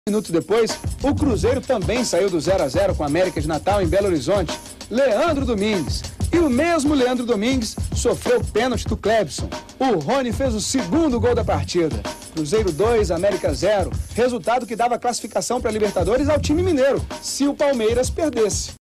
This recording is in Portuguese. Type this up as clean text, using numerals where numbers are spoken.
Minutos depois, o Cruzeiro também saiu do 0 a 0 com a América de Natal em Belo Horizonte. Leandro Domingues. E o mesmo Leandro Domingues sofreu pênalti do Clebson. O Rony fez o segundo gol da partida. Cruzeiro 2, América 0. Resultado que dava classificação para a Libertadores ao time mineiro, se o Palmeiras perdesse.